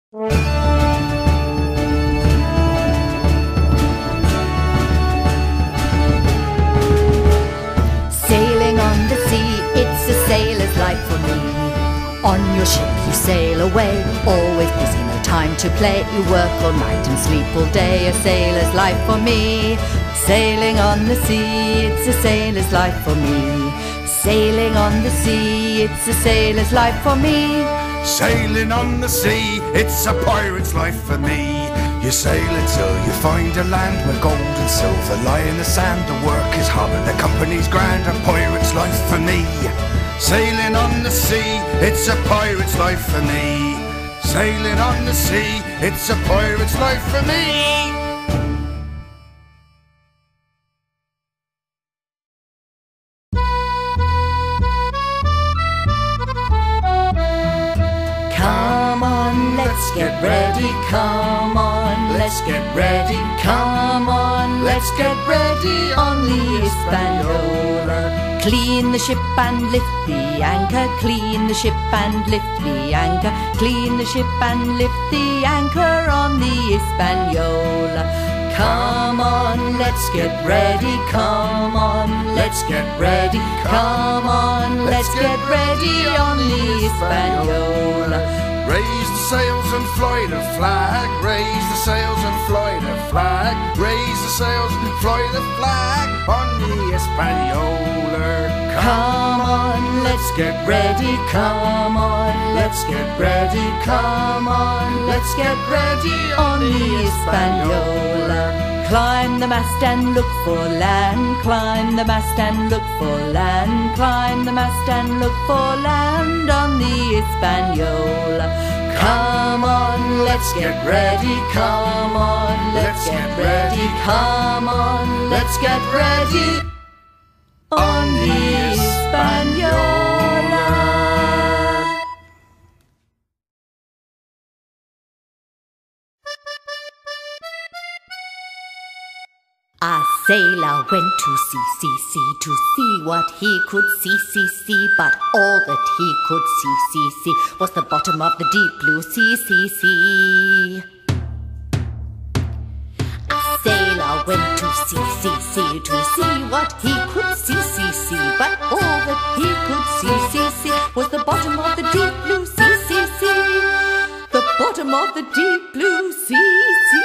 Sailing on the sea, it's a sailor's life for me. On your ship you sail away, always busy, no time to play. You work all night and sleep all day, a sailor's life for me. Sailing on the sea, it's a sailor's life for me. Sailing on the sea, it's a sailor's life for me. Sailing on the sea, it's a pirate's life for me. You sail until you find a land where gold and silver lie in the sand. The work is hard and the company's grand, a pirate's life for me. Sailing on the sea, it's a pirate's life for me. Sailing on the sea, it's a pirate's life for me. Come on, let's get ready, come on, let's get ready, come on, let's get ready on the Hispaniola. Clean the ship and lift the anchor, clean the ship and lift the anchor, clean the ship and lift the anchor on the Hispaniola. Come on, let's get ready, come on, let's get ready, come on, let's get ready on the Hispaniola. Raise the sails and fly the flag, raise the sails and fly the flag, raise the sails and fly the flag on the Hispaniola. Come on, let's get ready, come on, let's get ready, come on, let's get ready on the Hispaniola. Climb the mast and look for land, climb the mast and look for land, climb the mast and look for land on the Hispaniola. Come on, let's get ready, come on, let's get ready, come on, let's get ready on the Hispaniola. A sailor went to sea, to see what he could see, but all that he could see was the bottom of the deep blue sea. A sailor went to sea, to see what he could see, but all that he could see was the bottom of the deep blue sea. The bottom of the deep blue sea.